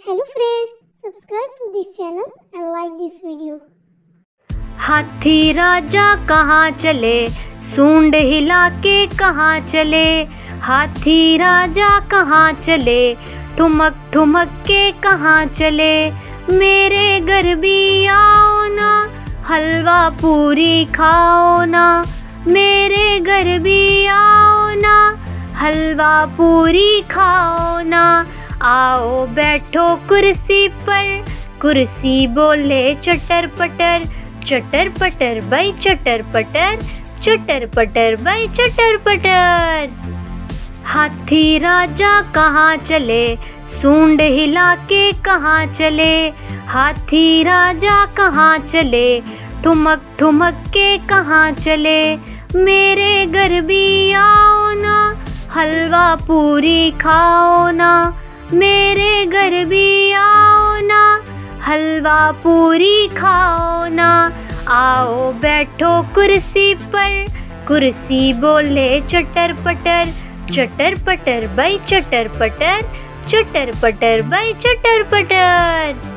Hello friends, subscribe to this channel and like this video. हाथी राजा कहाँ चले, सूंड हिला के कहाँ चले। हाथी राजा कहाँ चले, ठुमक ठुमक के कहाँ चले। मेरे घर भी आओ ना, हलवा पूरी खाओ ना। मेरे घर भी आओ ना, हलवा पूरी खाओ ना। आओ बैठो कुर्सी पर, कुर्सी बोले चटर पटर। चटर पटर भाई चटर पटर, चटर पटर भाई चटर पटर। हाथी राजा कहाँ चले, सूंड हिला के कहाँ चले। हाथी राजा कहाँ चले, ठुमक ठुमक के कहाँ चले। मेरे घर भी आओ ना, हलवा पूरी खाओ ना। मेरे घर भी आओ ना, हलवा पूरी खाओ ना। आओ बैठो कुर्सी पर, कुर्सी बोले चटर पटर। चटर पटर भाई चटर पटर, चटर पटर भाई चटर पटर।